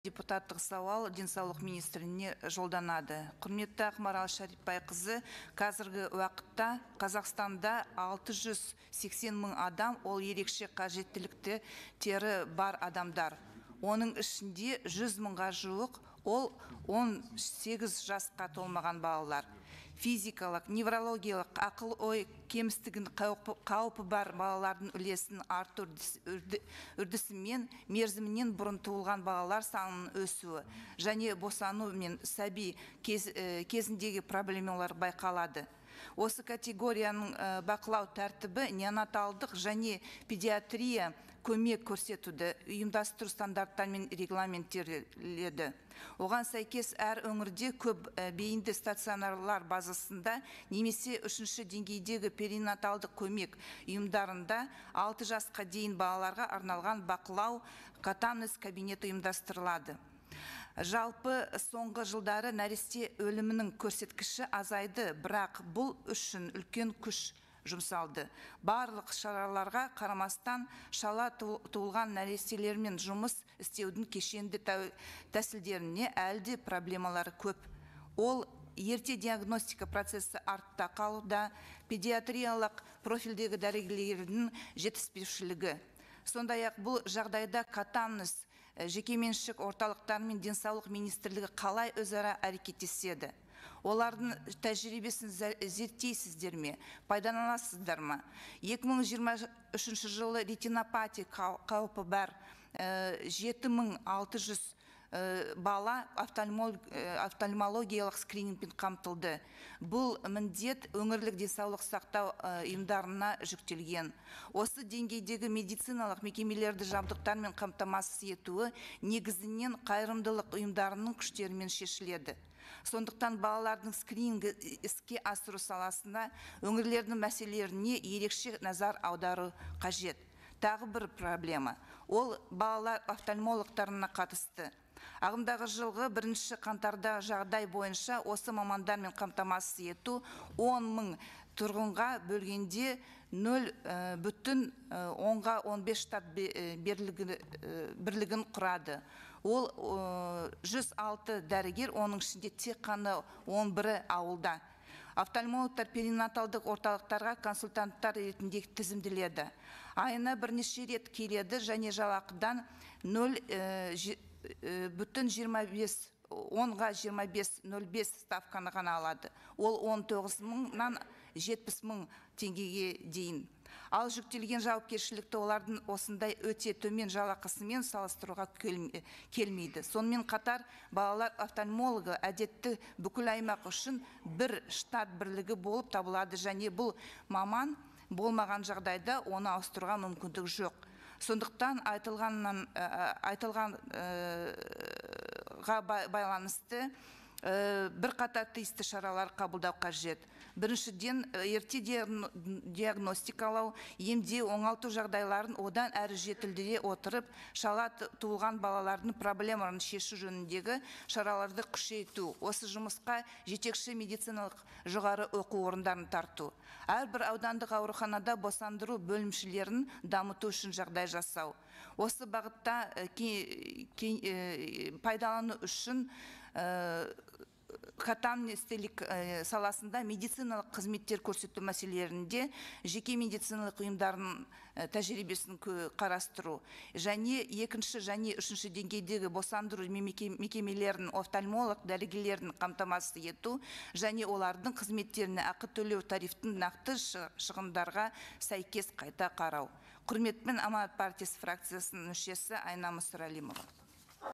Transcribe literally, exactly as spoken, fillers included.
Депутаттық сауал денсаулық министріне жолданады. Құрметті Ақмарал Шарипбайқызы, қазіргі уақытта Қазақстанда алты жүз сексен мың адам ол ерекше қажеттілікті тері бар адамдар. Оның ішінде жүз мыңға жуық ол он сегіз жасқа толмаған балалар. Физикалық, неврологиялық, ақыл ой кемістігін қауіпі бар балалардың үлесін арту үрдісімен мерзімінен бұрын туылған балалар санының өсуі және босану мен сәби кез, кезіндегі проблемалар байқалады. Осы категорияның бақылау тәртібі неонаталдық және педиатрия көмек көрсетуді ұйымдастыру стандарттармен регламенттеледі. Оған сәйкес әр өңірде көп бейінді стационарлар базасында немесе үшінші деңгейдегі перинаталдық көмек ұйымдарында алты жасқа дейін балаларға арналған бақылау катамнез кабинеті ұйымдастырылады. Жалпы соңғы жылдары нәресте өлімінің көрсеткіші азайды, бірақ бұл үшін үлкен күш жұмсалды. Барлық шараларға қарамастан шала туылған нәрестелермен жұмыс істеудің кешенді тәсілдеріне әлде проблемалары көп. Ол ерте диагностика процесі артта қалуда, педиатриялық профильдегі дәрігерлердің жетіспеушілігі. Сондай-ақ бұл жағдайда катамнез жекеменшік орталықтар мен денсаулық министрлігі қалай өзара әрекеттеседі? Олардың тәжірибесін зерттейсіздер ме, пайдаланасыздар ма? екі мың жиырма үшінші жылы ретинопатия қаупі бар жеті мың алты жүз бала офтальмологиялық скринингпен қамтылды. Бұл міндет өңірлік денсаулық сақтау ұйымдарына жүктелген. Осы деңгейдегі медициналық мекемелерді жабдықтармен қамтамасыз етуі негізінен қайырымдылық ұйымдарының күштерімен шешіледі. Сондықтан балалардың скринингі іске асыру саласында өңірлердің мәселелеріне ерекше назар аудару қажет. Тағы бір проблема. Ол балалар офтальмологтарына қатысты. Ағымдағы жылғы бірінші қаңтарда жағдай бойынша осы мамандармен қамтамасыз ету он мың тұрғынға бөлгенде нөл бүтін онға он бес штат бірлігін құрады. Ол жүз алты дәрігер, оның ішінде тек қана он бірі ауылда. Офтальмологтар перинаталдық орталықтарға консультанттар ретінде тізімделеді. Айына бірнеше рет келеді және жалақыдан нөл бүтін жиырма бес онға жиырма бес нөл бес ставканы ғана алады. Ол он тоғыз мыңнан жетпіс мың теңгеге дейін. Ал жүктелген жауапкершілікті олардың осындай өте төмен жалақысымен салыстыруға келмейді. Сонымен қатар балалар офтальмологы әдетті бүкіл аймақ үшін бір штат бірлігі болып табылады және бұл маман болмаған жағдайда оны ауыстыруға мүмкіндік жоқ. Сондықтан айтылғаннан айтылғанға байланысты бір қатар тиісті шаралар қабылдау қажет. Біріншіден, ерте диагностикалау, емдеу, оңалту жағдайларын одан әрі жетілдіре отырып, шала туылған балалардың проблемаларын шешу жөніндегі шараларды күшейту. Осы жұмысқа жетекші медициналық жоғары оқу орындарын тарту. Әрбір аудандық ауруханада босандыру бөлімшелерін дамыту үшін жағдай жасау. Осы бағытта пайдалану үшін катамнестелік саласында медициналық қызметтер көрсету мәселелерінде жеке медициналық ұйымдардың тәжірибесін қарастыру. Және екінші және үшінші деңгейдегі босандыру мекемелерін офтальмолог дәрігерлерін қамтамасыз ету және олардың қызметтеріне ақы төлеу тарифтің нақты шығындарға сәйкес қайта қарау. Құрметпен Аманат партиясы фракциясының мүшесі Айна Мұсырәлімова.